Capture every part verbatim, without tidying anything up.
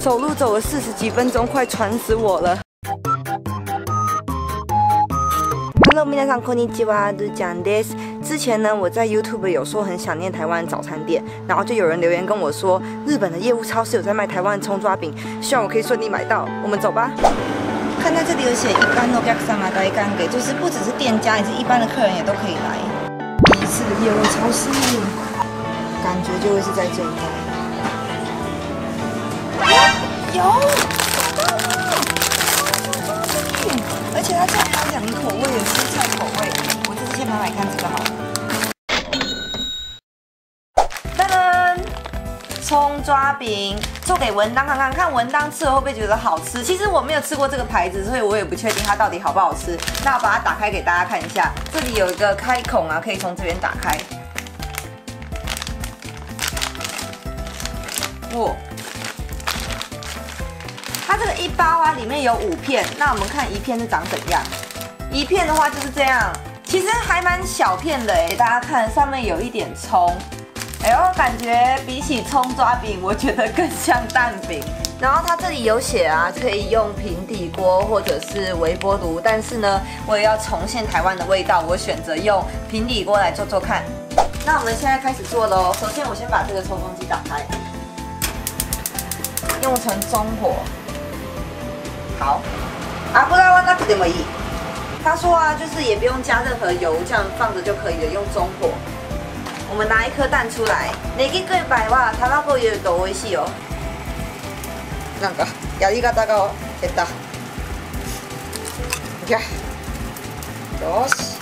走路走了四十几分钟，快喘死我了。Hello， 皆さんこんにちは，日讲です。之前呢，我在 YouTube 有说很想念台湾早餐店，然后就有人留言跟我说，日本的业务超市有在卖台湾葱抓饼，希望我可以顺利买到。我们走吧。看在这里有写一般のお客様大歓迎，就是不只是店家，也是一般的客人也都可以来。第一次的业务超市，感觉就会是在这一带。有，找到了！而且它竟然有两个口味，有蔬菜口味。我这次先买买看这个好了。噔噔，葱抓饼做给文当看看，看文当吃了会不会觉得好吃？其实我没有吃过这个牌子，所以我也不确定它到底好不好吃。那我把它打开给大家看一下，这里有一个开孔啊，可以从这边打开。哇！它这个一包啊，里面有五片，那我们看一片是长怎样？一片的话就是这样，其实还蛮小片的哎，给大家看上面有一点葱，哎呦，感觉比起葱抓饼，我觉得更像蛋饼。然后它这里有写啊，可以用平底锅或者是微波炉，但是呢，我也要重现台湾的味道，我选择用平底锅来做做看。那我们现在开始做喽。首先我先把这个抽风机打开，用成中火。好，油はなくてもいい。他说啊，就是也不用加任何油，这样放着就可以了，用中火。我们拿一颗蛋出来，ネギ食い場合は卵を入れると美味しいよ。なんかやり方が下手。いや、よし。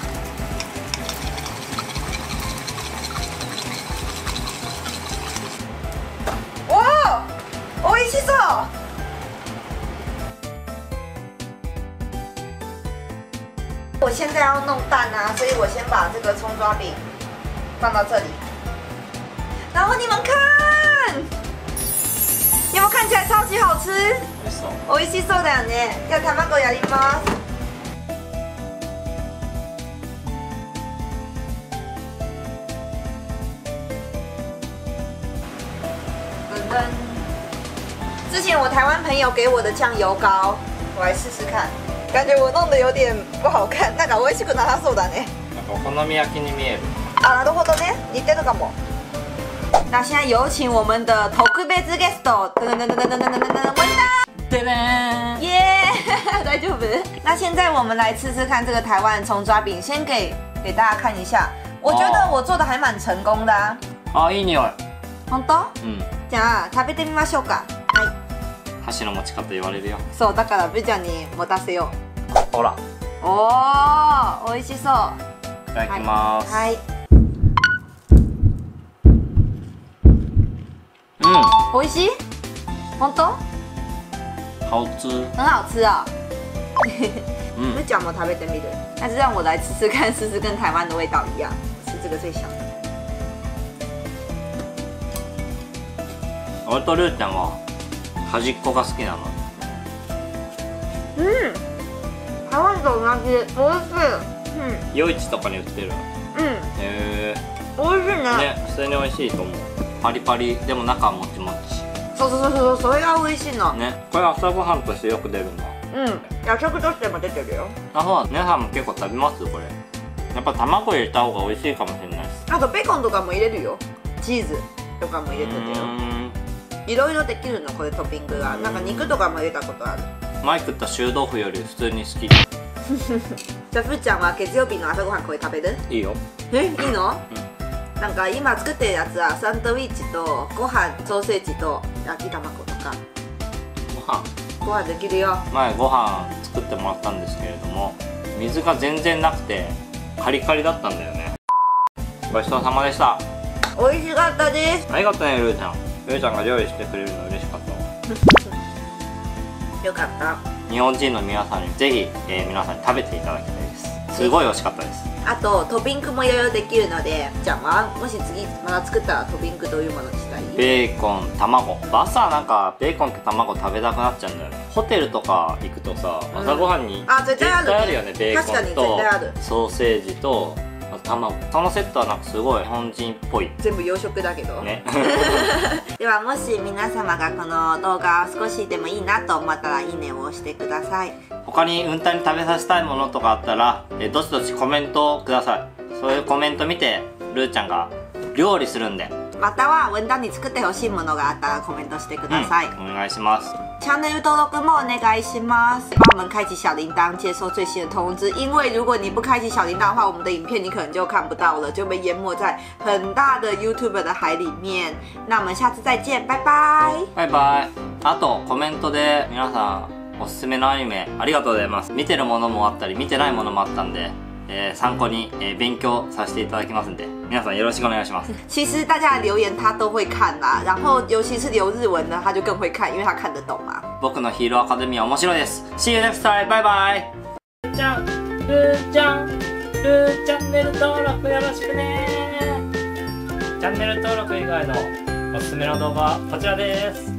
おお、美味しそう。我现在要弄蛋啊，所以我先把这个葱抓饼放到这里，然后你们看，有没有看起来超级好吃？美味しそうだよね。じゃあ卵やります。噔噔，之前我台湾朋友给我的酱油膏，我来试试看。感觉我弄得有点不好看，なんか美味しくなさそうだね。 なんかお好み焼きに見える。 あ、なるほどね。似てるかも。那现在有请我们的特別ゲスト，噔噔噔噔噔噔噔噔噔，文达， 噔噔， 耶，大丈夫。那现在我们来吃吃看这个台湾葱抓饼，先给给大家看一下。我觉得我做的还蛮成功的啊。 あ、いい匂い。 本当？ うん。 じゃあ食べてみましょうか。はい。 箸の持ち方言われるよ。 そう、だからブちゃんに持たせよう。 ほら。 おー、美味しそう。 いただきます。 はい。 うん。 美味しい？本当？ 好吃。 很好吃啊。 嗯。 那讲我食べてみる。但是让我来吃吃看，试试跟台湾的味道一样。吃这个最小的。 俺とルーちゃんは端っこが好きなの。 うん。台湾と同じ。美味しい。うん。 夜市とかに売ってる。 うん。 へえ。 美味しいね。 ね、普通に美味しいと思う。パリパリでも中はもちもち。 そうそうそうそう、それが美味しいの。 ね、これ朝ごはんとしてよく出るんだ。 うん。夜食としても出てるよ。 あ、そうだ。皆さんも結構食べますこれ。やっぱ卵入れた方が美味しいかもしれないです。 あとベーコンとかも入れるよ。チーズとかも入れててよ。いろいろできるのこれトッピングが。なんか肉とかも入れたことある。 前食った臭豆腐より普通に好き。 じゃあふーちゃんは月曜日の朝ごはんこれ食べる？ いいよ。 え、いいの？うん。なんか今作ってるやつはサンドイッチとご飯、ソーセージと焼き卵とか。 ご飯。 ご飯できるよ。 前ご飯作ってもらったんですけれども、水が全然なくてカリカリだったんだよね。ごちそうさまでした。 美味しかったです。 ありがとうねルーちゃん。ルーちゃんが料理してくれるの嬉しかったわ。 よかった。 日本人の皆さんにぜひ、えー、皆さんに食べていただきたいです。すごい美味しかったです。 あとトッピングもいろいろできるので、じゃあもし次まだ作ったらトッピングどういうものにしたい？ ベーコン、卵。朝なんかベーコンと卵食べたくなっちゃうんだよね。ホテルとか行くとさ、朝ごはんにあ、絶対あるね。 あるよね。ベーコンとソーセージとあと卵。そのセットはなんかすごい日本人っぽい全部洋食だけどね。 ではもし皆様がこの動画を少しでもいいなと思ったらいいねを押してください。 他にうんたんに食べさせたいものとかあったら、えどしどしコメントをください。そういうコメント見てルーちゃんが料理するんで、 または文旦に作ってほしいものがあったらコメントしてください。 うん、お願いします。 チャンネル登録もお願いします。帮我们开启小铃铛，接收最新的通知。因为如果你不开启小铃铛的话，我们的影片你可能就看不到了，就被淹没在很大的 YouTube 的海里面。那我们下次再见，拜拜。 バイバイ。あとコメントで皆さんおすすめのアニメありがとうございます。見てるものもあったり見てないものもあったんで、えー、参考に、えー、勉強させていただきますんで、皆さんよろしくお願いします。 其实大家的留言他都会看啦，然后尤其是留日文的，他就更会看，因为他看得懂嘛。 僕のヒーローアカデミア面白いです。See you next time. バイバイ。ルーちゃん、ルーちゃん、ルーチャンネル登録よろしくね。チャンネル登録以外のおすすめの動画はこちらです。